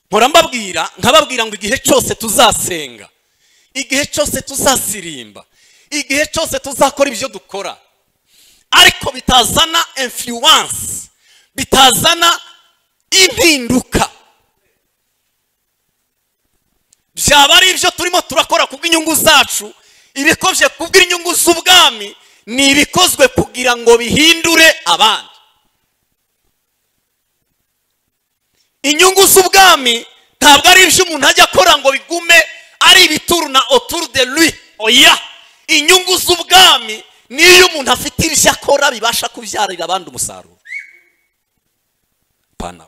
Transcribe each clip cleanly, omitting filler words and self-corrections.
mpora mbabwira nkababwira ngo igihe cyose tuzasenga, igihe cyose tuzasirimba, igihe cyose tuzakora ibyo dukora, ariko bitazana influence, bitazana impinduka, byaba ari ibyo turimo turakora kubw'inyungu zacu, ibikozwe kubw'inyungu z'ubwami, ni ibikozwe kugira ngo bihindure abandi. Inyungu z'ubwami ntabwo ari ibyo umuntu ajya akora ngo bigume ari ibituruna autour de lui. Oya, inyungu z'ubwami ni iyo umuntu afite ibyo akora bibasha kubyarira abandi umusaruro. Pana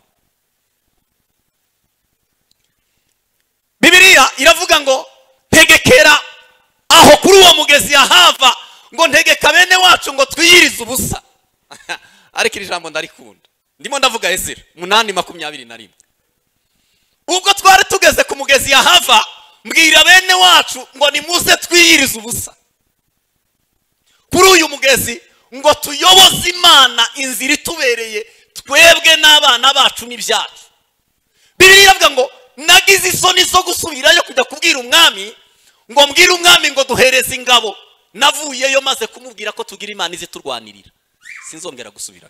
Bibiliya iravuga ngo ntegekera aho kuri uwo mugezi yahava, ngo ntegeka bene wacu ngo twiyirize ubusa. Ariko iri jambo ndarikunda, ndimo ndavuga Ezira 8:21. Ubwo twari tugeze ku mugezi yahava, mbwira bene wacu ngo nimuze twiyirize ubusa kuri uyu mugezi, ngo tuyoboze Imana inzira itubereye twebwe n'abana bacu n'ibyacu. Bibiliya iravuga ngo nagize isoni zo gusubirayo kujya kubwira umwami, ngo mbwire umwami ngo duhereze ingabo. Navuyeyo maze kumubwira ko tugira Imana izi turwanirira, sinzongera gusubira.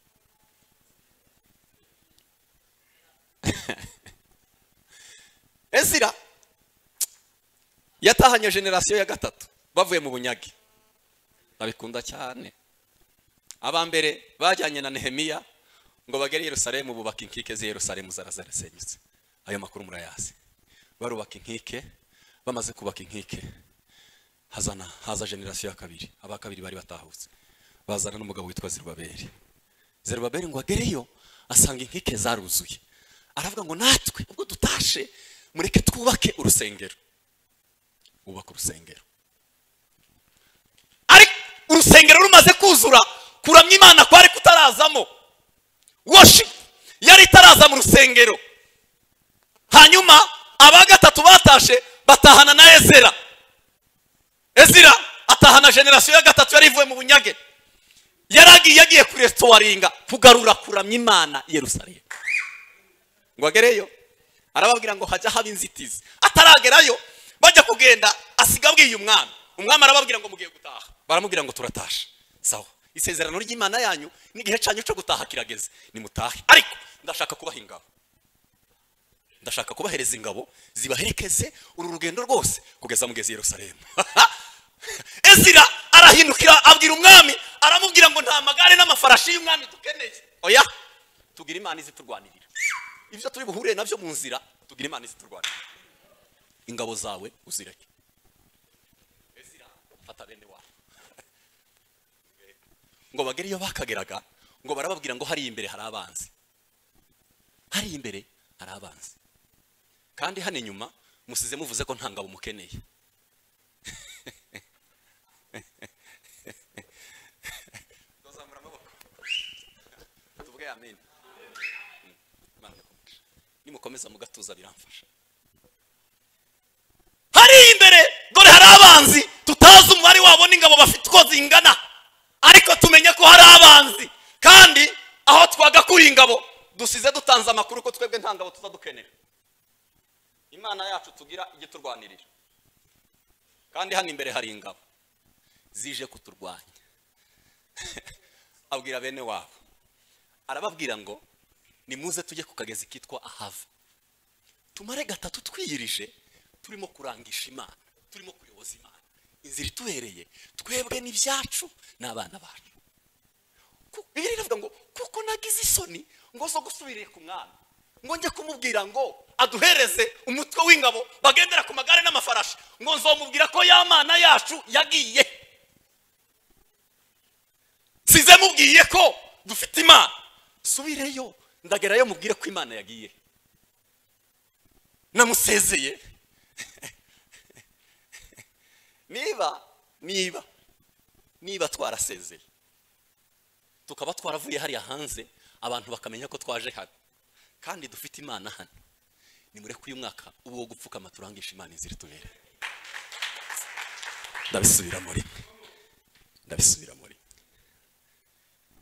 Ezira yatahanye generasiyo ya gatatu bavuye mu bunyage, nabikunda cyane. Abambere bajyanye na Nehemiya ngo bagere Yerusalemu, bubaka inkike z'i Yerusalemu zarasenyutse. Ayo makuru murayazi. Barubaka inkike, bamaze kubaka inkike haza generasiyo ya kabiri. Abakabiri bari batahutse, bazana n'umugabo witwa Zerubabeli. Zerubabeli ngo agereyo asanga inkike zaruzuye, aravuga ngo natwe ubwo dutashe mureke twubake urusengero. Ubaka urusengero, ariko urusengero rumaze kuzura, kuramya Imana kwari kutarazamo, worship yari itaraza mu rusengero. Hanyuma aba gatatu batashe batahana na Ezira. Ezira atahana generasiyo ya gatatu yari ivuye mu bunyage, yagiye kurestoringa, kugarura kuramya Imana Yerusalemu. Ngo agereyo arababwira ngo hajya haba inzitizi. Ataragerayo bajya kugenda, asiga abwiye umwami. Umwami arababwira ngo mugiye gutaha, baramubwira ngo turatasha. Sawa, isezerano ry'Imana yanyu n'igihe cyanyu cyo gutaha kirageze, nimutahe, ariko ndashaka kubaha ingabo, ndashaka kubahereza ingabo zibaherekeze uru rugendo rwose kugeza mugeze Yerusalemu. Ezira arahindukira abwira umwami, aramubwira ngo nta magare n'amafarashi y'umwami dukeneye. Oya, tugira Imana izi turwanirira. Ibyo turi buhure nabyo mu nzira, tugira Imana izi turwanirira. Ingabo zawe uzireke. Ezira fata bene wawe ngo bagere iyo bakageraga, ngo barababwira ngo hari imbere hari abanzi, hari imbere hari abanzi, kandi hano inyuma musize muvuze ko nta ngabo mukeneye. Dozamura amaboko tuvuge amen. Nimukomeza mugatuza biramfasha. Hari imbere dore hari abanzi, tutazi umubare wabo n'ingabo bafite uko zingana, ariko tumenye ko hari abanzi, kandi aho twagakura ingabo dusize dutanze amakuru ko twebwe nta ngabo tuzadukenera. Imana yacu tugira igiturwanirira, kandi hano imbere hari ingabo zije kuturwanya. Abwira bene wabo, arababwira ngo nimuze tujye ku kagezi kitwa Ahava, tumare gatatu twiyirije, turimo kurangisha Imana, turimo kuyoboza Imana inzira itubereye twebwe n'ibyacu n'abana bacu. Bibiliya iravuga ngo kuko nagize isoni ngo zo gusubiriye ku mwami, ngo njye kumubwira ngo aduhereze umutwe w'ingabo bagendera ku magare n'amafarashi, ngo nzomubwira ko ya Mana yacu yagiye. Size mubwiye ko dufite Imana, subireyo ndagerayo mubwire ko Imana yagiye. Namusezeye. niba twarasezeye tukaba twaravuye hariya hanze, abantu bakamenya ko twaje hano kandi dufite Imana hano, nimureke uyu mwaka ubu wo gupfukama turangisha Imana inzira itubere. Ndabisubira muri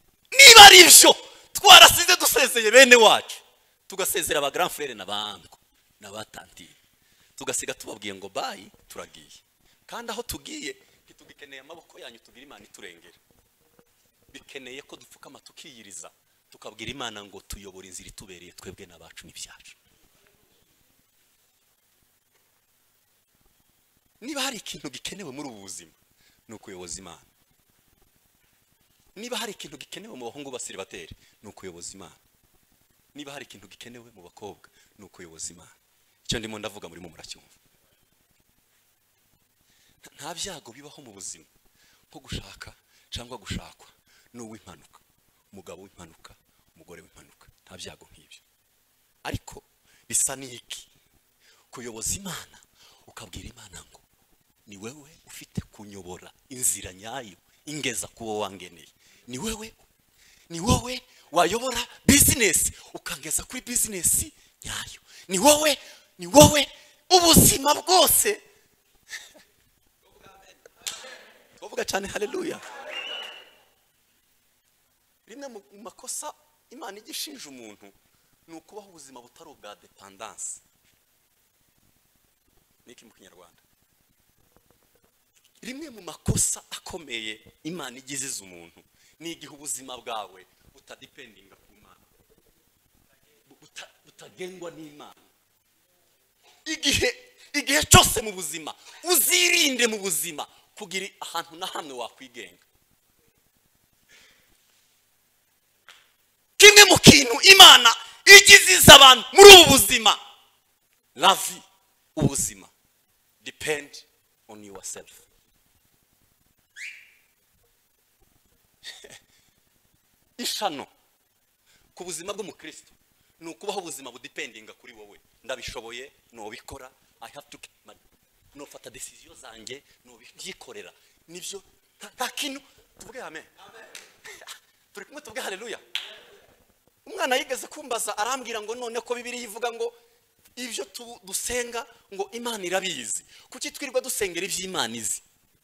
niba ari ibyo twarasize dusezeye bene wacu, tugasezera aba grand frère n'abantu, n'abatantine tugasiga tubabwiye ngo bayi turagiye kandi aho tugiye ntitugikeneye amaboko yanyu tugira Imana iturengera bikeneye ko dupfukama tukiyiriza tukabwira Imana ngo tuyobore inzira itubereye twebwe n'abacu n'ibyacu niba hari ikintu gikenewe muri ubu buzima ni ukuyoboza Imana niba hari ikintu gikenewe mu bahungu basiribateri ni ukuyoboza Imana niba hari ikintu gikenewe mu bakobwa ni ukuyoboza Imana icyo ndimo ndavuga muri mu muracyumva nta byago bibaho mu buzima nko gushaka cyangwa gushakwa n'uw'impanuka umugabo w'impanuka umugore w'impanuka nta byago nk'ibyo ariko bisa n'iki kuyoboza Imana ukabwira Imana ngo ni wewe ufite kunyobora inzira nyayo ingeza kubo wangeneye ni wowe wayobora business ukangeza kuri business nyayo ni wowe ubuzima bwose tuvuga cyane haleluya rimwe mu makosa Imana igishinja umuntu ni ukubaho ubuzima butari ubwa dependance niki mu Kinyarwanda rimwe mu makosa akomeye Imana igiziza umuntu ni igihe ubuzima bwawe butadependinga ku Mana butagengwa n'Imana igihe cyose mu buzima uzirinde mu buzima kugira ahantu na hamwe wakwigenga kimwe mu kintu Imana igiziza abantu muri ubu buzima la vie ubuzima depend on yourself ishano ku buzima bw'umukristo ni ukubaho ubuzima budependinga kuri wowe ndabishoboye nobikora I have to nofata decision zanjye nobyikorera nivyo nta kintu tuvuge amen turi kumwe tuvuge haleluya umwana yigeze kumbaza arambwira ngo none ko Bibiliya ivuga ngo ibyo dusenga ngo Imana irabizi kuki twirirwa dusengera iby'Imana izi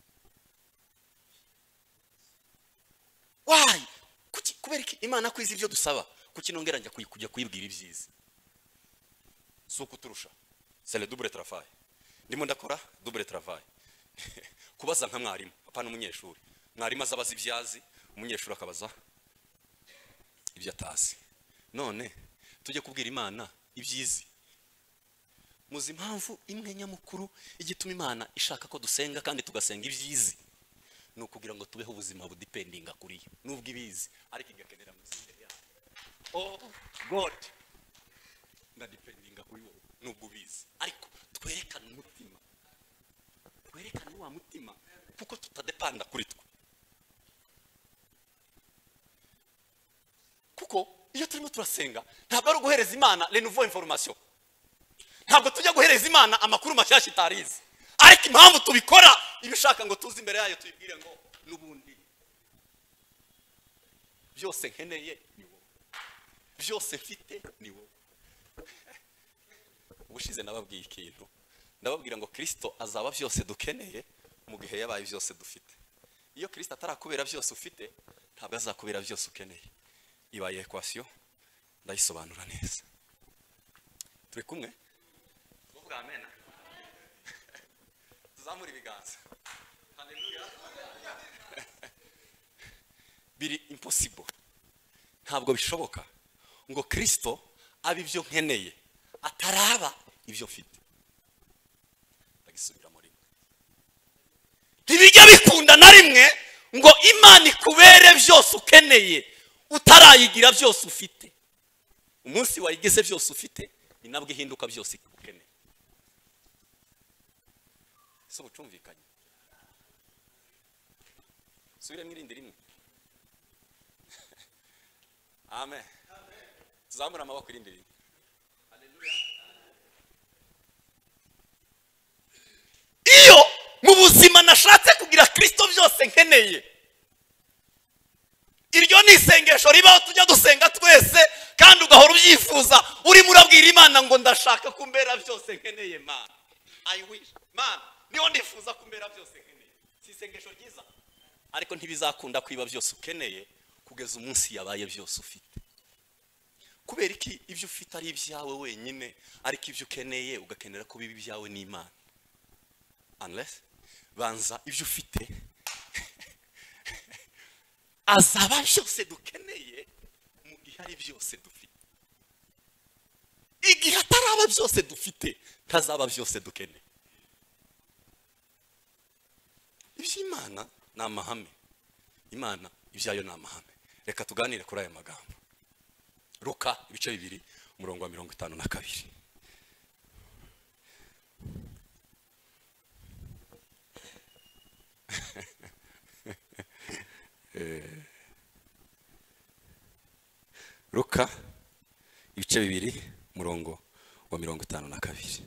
why kuki kubera iki Imana kwiza ibyo dusaba kuki nongera njya kujya kuyibwira ibyiza suko turusha c'est le double travail ndimo ndakora double travail kubaza nka mwarimu apana umunyeshuri mwarimu azabaza ibyazi umunyeshuri akabaza ibyo atazi none tujye kubwira Imana ibyizi muzi impamvu imwe nyamukuru igituma Imana ishaka ko dusenga kandi tugasenga ibyizi no kugira ngo tubeho ubuzima budependinga kuri yo nubwo ibizi ariko igakenera musinde yayo oh God ndadependinga kuri wowe nubwo ubizi ariko twerekana umutima twerekana wa mutima kuko tutadepanda kuri twe kuko iyo turimo turasenga ntabwo ari guhereza Imana les nouveaux informations ntabwo tujya guhereza Imana amakuru mashyashya itarizi ariko impamvu tubikora ibishaka ngo tuzi imbere yayo tuyibwire ngo nubundi byose nkeneye ni wowe byose mfite ni wowe ubushize nababwiye ikintu ndababwira ngo Kristo azaba byose dukeneye mu gihe yabaye byose dufite iyo Kristo atarakubera byose ufite ntabwo azakubera byose ukeneye ibaye equation ndayisobanura neza turi kumwe tuvuga amen tuzamura ibiganza haleluya biri impossible ntabwo bishoboka ngo Kristo abe ibyo nkeneye ataraba ibyo mfite ndagisubira muri ntibijya bikunda na rimwe ngo Imana ikubere byose ukeneye utarayigira byose ufite umunsi wayigeze byose ufite ni nabwo ihinduka byose ukeneye so bucumvikanye subire mwirinde rimwe amen tuzamura amaboko irinde rimwe haleluya iyo mu buzima nashatse kugira Kristo byose nkeneye iryo ni isengesho ribaho tujya dusenga twese kandi ugahora ubyifuza urimo urabwira Imana ngo ndashaka kumbera byose nkeneye Mana I wish Mana niho ndifuza kumbera byose nkeneye si isengesho ryiza ariko ntibizakunda kwiba byose ukeneye kugeza umunsi yabaye byose ufite kubera iki ibyo ufite ari ibyawe wenyine ariko ibyo ukeneye ugakenera ko bibi byawe n'Imana. Unless banza ibyo ufite azaba byose dukeneye mu gihe ari byose dufite. Igihe ataraba byose dufite ntazaba byose dukeneye. Iby'Imana ni amahame, Imana ibyayo ni amahame. Reka tuganire kuri aya magambo. Luka ibice 2 umurongo wa 52. Luka ibice 2 umurongo wa 52.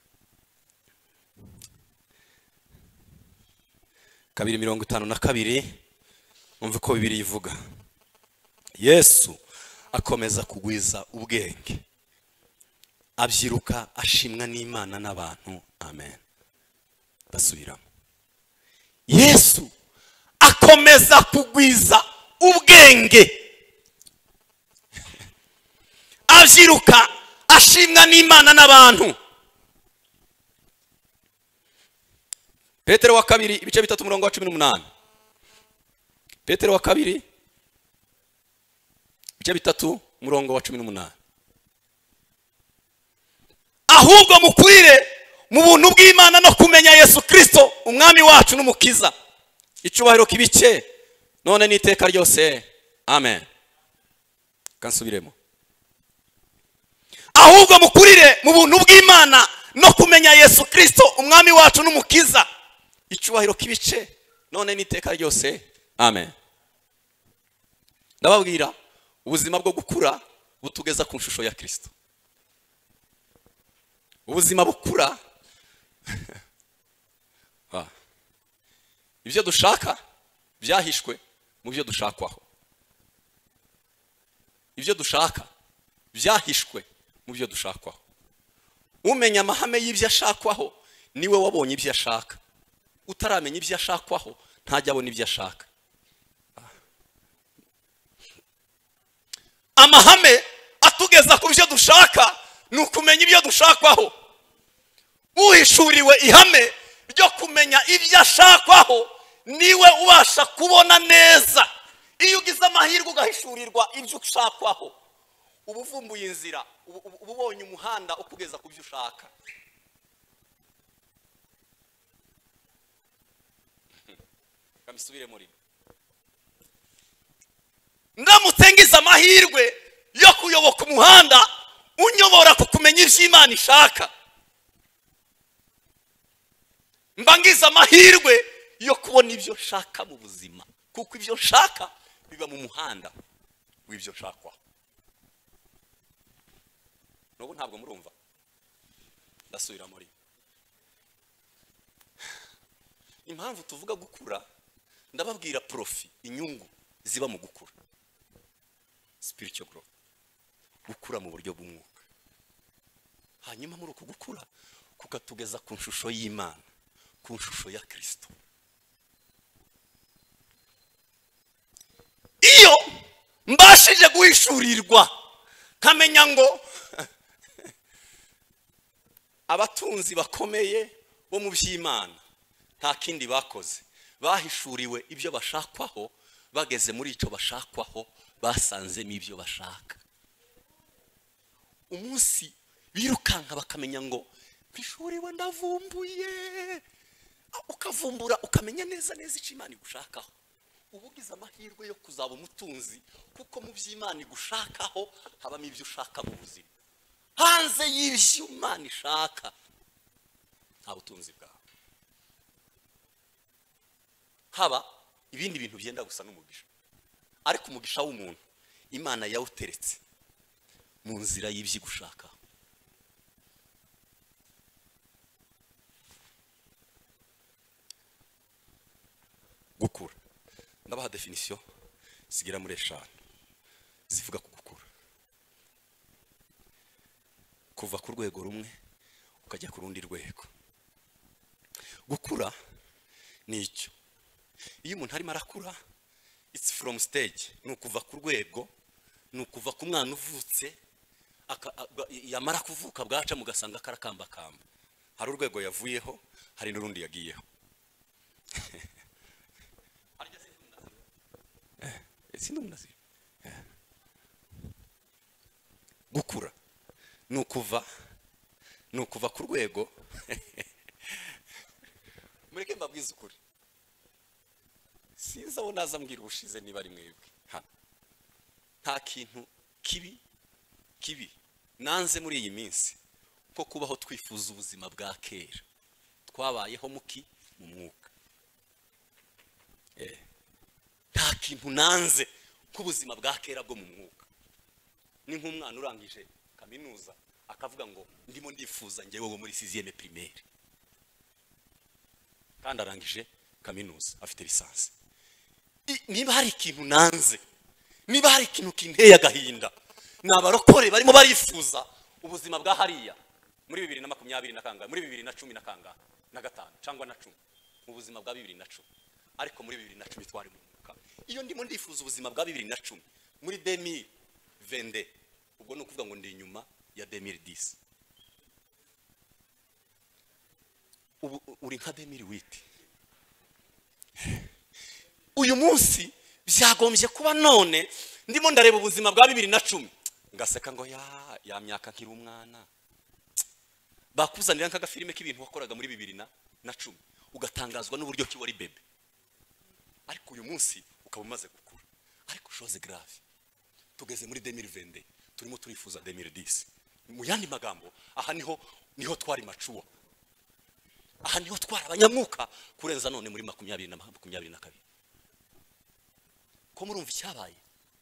Kabiri 52 umva ko Bibiliya ivuga. Yesu akomeza kugwiza ubwenge, abyiruka ashimwa n'Imana n'abantu. Amen. Basubiramo. Yesu akomeza kugwiza ubwenge, abyiruka ashimwa n'Imana n'abantu. Petero wa kabiri ibice 3 umurongo wa 18. Petero wa kabiri ibice 3 umurongo wa 18. Ahubwo mukwire mu buntu bw'Imana no kumenya Yesu Kristo umwami wacu n'umukiza, icubahiro kibice none n'iteka ryose. Amen. Kansubiremo. Ahubwo mukurire mu buntu bw'Imana no kumenya Yesu Kristo umwami wacu n'umukiza, icubahiro kibice none n'iteka ryose. Amen. Ndababwira ubuzima bwo gukura butugeza ku nshusho ya Kristo. Ubuzima bukura ibyo dushaka byahishwe mu byo dushakwaho. Ibyo dushaka byahishwe mu byo dushakwaho. Umenya amahame y'ibyo ashakwaho niwe wabonye ibyo ashaka. Utaramenya ibyo ashakwaho ntajya abona ibyo ashaka. Amahame atugeza ku byo dushaka ni ukumenya ibyo dushakwaho. Uhishuriwe ihame ryo kumenya ibyo ashakwaho niwe ubasha kubona neza. Iyo ugize amahirwe ugahishurirwa ibyo ushakwaho, uba uvumbuye inzira, uba ubonye umuhanda ukugeza ku byo ushaka. Kamisubire muri ndamutse ngize amahirwe yo kuyoboka umuhanda unyobora kukumenya ibyo Imana ishaka, mba ngize amahirwe yo kubona ibyo shaka mu buzima, kuko ibyo shaka biba mu muhanda w'ibyo shakwa. N'ubu ntabwo murumva, ndasubira muri impamvu tuvuga gukura. Ndababwira profi, inyungu ziba mu gukura. Spiritual growth, gukura mu buryo bw'umwuka. Hanyuma muri uko gukura kukatugeza ku nshusho y'Imana, ku nshusho ya Kristo. Iyo mbashije guhishurirwa kamenya ngo abatunzi bakomeye bo mu by'Imana nta kindi bakoze, bahishuriwe ibyo bashakwaho, bageze muri icyo bashakwaho basanzemo ibyo bashaka. Umunsi birukanka bakamenya ngo bishuriwe ndavumbuye, ukavumbura ukamenya neza neza icyo Imana igushakaho, uba ugize amahirwe yo kuzaba umutunzi, kuko mu by'Imana igushakaho habamo ibyo ushaka mu buzima. Hanze y'ibyo Imana ishaka nta butunzi bwawe. Haba ibindi bintu byenda gusa n'umugisha, ariko umugisha w'umuntu Imana yawuteretse mu nzira y'ibyo gushaka. Gukura, ndabaha definition zigera muri 5 zivuga ku gukura. Kuva ku rwego rumwe ukajya ku rundi rwego. Gukura ni icyo. Iyo umuntu arimo arakura, it's from stage, ni ukuva ku rwego, ni ukuva ku mwana uvutse yamara kuvuka bwaca mugasanga karakambakamba. Hari urwego yavuyeho, hari n'urundi yagiyeho. Gukura nukuva ku rwego mureke mbabwiza ukuri. Sinzi abo naza mbwira ubushize niba ari mwebwe. Nta kintu kibi nanze muri iyi minsi ko kubaho twifuza ubuzima bwa kera twabayeho mu mwuka. Nta kintu nanze k'ubuzima bwa kera bwo mu mwuka. Ni nk'umwana urangije kaminuza akavuga ngo ndimo ndifuza njyewe wo muri 6e primaire, kandi arangije kaminuza afite lisansi. Niba hari ikintu nanze, niba hari ikintu kinteye agahinda, n'abarokore barimo barifuza ubuzima bwa hariya muri 2020 na kangahe, muri 2010 na kangahe na gatanu cyangwa na 10, mu buzima bwa 2010. Ariko muri 2010 twari mu mwuka. Iyo ndimo ndifuza ubuzima bwa 2010 muri 2022, ubwo no kuvuga ngo ndi inyuma ya 2010. Ubu uri nka 2008. Uyu munsi byagombye kuba none ndimo ndareba ubuzima bwa 2010 ngaseka ngo ya myaka nkiri umwana. Bakuzanira nkaga filime k'ibintu wakoraga muri 2010 ugatangazwa n'uburyo ki wari bebe. Ariko uyu munsi ukaba umaze gukura. Ariko chose grave, tugeze muri 2022 turimo turifuza 2010. Mu yandi magambo, aha niho twari macuwa, aha niho twari abanyamwuka kurenza none muri 2022. Ko murumva icyabaye?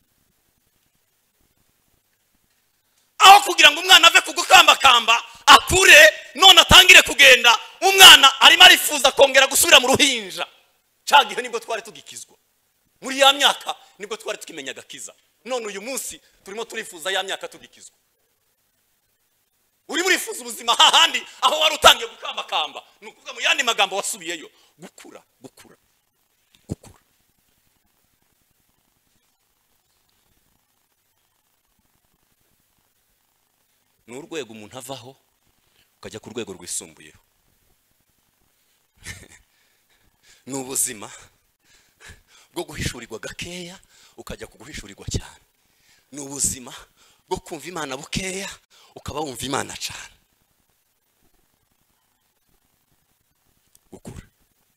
Aho kugira ngo umwana ave kugukambakamba akure none atangire kugenda, umwana arimo arifuza kongera gusubira mu ruhinja. Cagihe nibwo twari tugikizwa, muri ya myaka nibwo twari tukimenya gakiza. None uyu munsi turimo turifuza ya myaka tugikizwa. Uri murifuza ubuzima hahandi aho wari utangiye gukambakamba. Nukuvuga mu yandi magambo wasubiyeyo gukura. N'urwego umuntu avaho ukajya ku rwego rwisumbuyeho. N'ubuzima bwo guhishurirwa gakeya ukajya kuguhishurirwa cyane. N'ubuzima bwo kumva Imana bukeya ukaba wumva Imana cyane. Gukura.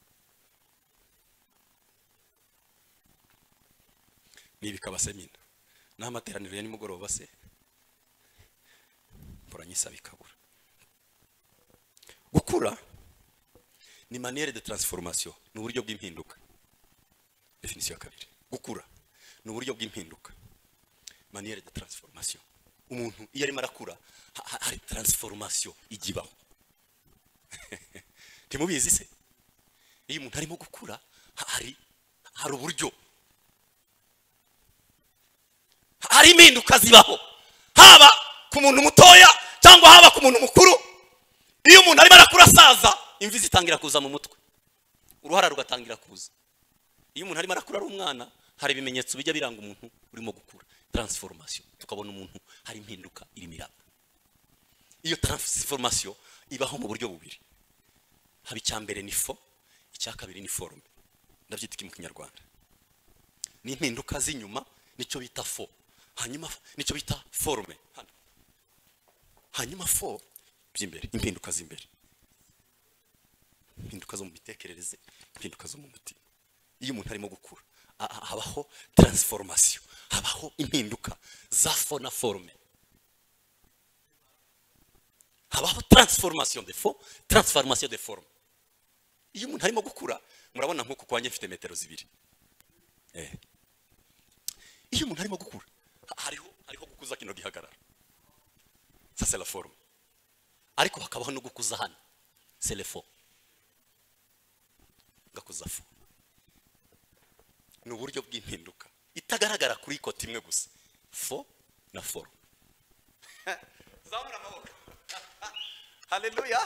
Nibikaba semina n'amateraniro ya nimugoroba se poranyisa bikabura. Gukura ni manière de transformation, ni uburyo bw'impinduka. Definition ya kabiri. Gukura ni uburyo bw'impinduka, manière de transformation. Umuntu iyo arimo arakura hari transformation igibaho. Timubizi se? Iyo umuntu arimo gukura hari uburyo, hari impinduka zibaho, haba ku muntu mutoya cyangwa haba ku muntu mukuru. Iyo umuntu arimo arakura asaza, imvi zitangira kuza mu mutwe, uruhara rugatangira kuza. Iyo umuntu arimo arakura ari umwana, hari ibimenyetso bijya biranga umuntu urimo gukura, transformation. Tukabona umuntu hari impinduka irimo iraba. Iyo transformation ibaho mu buryo bubiri. Haba icyambere ni fo, icya kabiri ni forme. Ndabyita iki mu Kinyarwanda? Ni impinduka z'inyuma nicyo bita fo, hanyuma nicyo bita forme. Hanyuma fo by'imbere, impinduka z'imbere, impinduka zo mu bitekerereze, impinduka zo mu mutima. Iyo umuntu arimo gukura habaho transformation, habaho impinduka za fo na forme. Habaho transformation de fo, transformation de forme. Iyo umuntu arimo gukura, murabona nkuko kwanye mfite metero 2. Iyo umuntu arimo gukura hariho gukuza kino gihagarara, ça c'est la forme. Ariko hakabaho no gukuza hano, c'est le faux. Gakuza fo n'uburyo bw'impinduka itagaragara kuri koti imwe gusa, fo na forme. Zamura amaboko. Haleluya.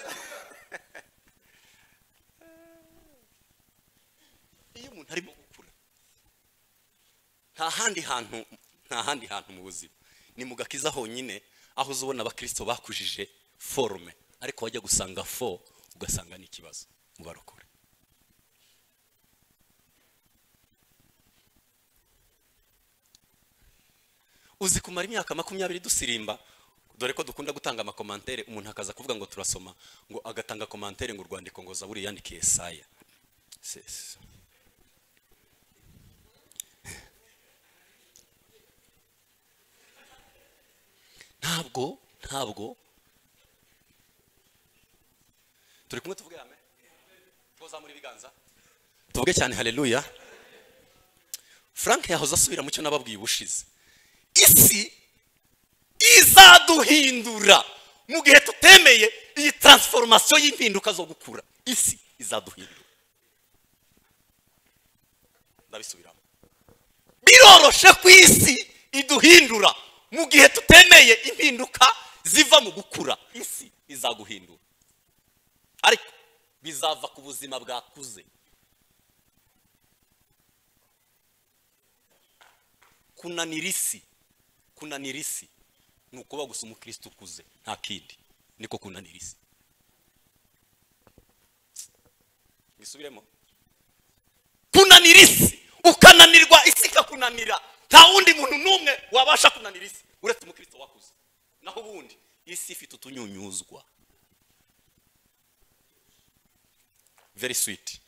Iyo umuntu arimo gukura, nta handi hantu mu buzima, ni mu gakiza honyine aho uzubona abakristo bakujije forme ariko wajya gusanga fo ugasanga ni ikibazo mu barokore. Uzi kumara imyaka 20 dusirimba, dore ko dukunda gutanga amakomantere, umuntu akaza kuvuga ngo turasoma, ngo agatanga komantere ngo urwandiko ngo Zaburi yandikiye Yesaya. Ntabwo turi kumwe, tuvuge amen, tuza muri biganza tuvuge cyane haleluya. Frank yahoze asubira mu cyo nababwiye ubushize, isi izaduhindura mu gihe tutemeye iyi transformation y'impinduka zo gukura. Isi izaduhindura, ndabisubiramo, biroroshe ku isi iduhindura mu gihe tutemeye impinduka ziva mu gukura. Isi izaguhindura ariko bizava ku buzima bwakuze. Kunanira isi ni ukuba gusa umukristo ukuze, nta kindi, niko kunanira isi. Bisubiremo, kunanira isi, ukananirwa isi ikakunanira. Nta wundi muntu numwe wabasha kunanira isi uretse umukristo wakuze. Naho ubundi isi ifite utunyunyuzwa. Very sweet.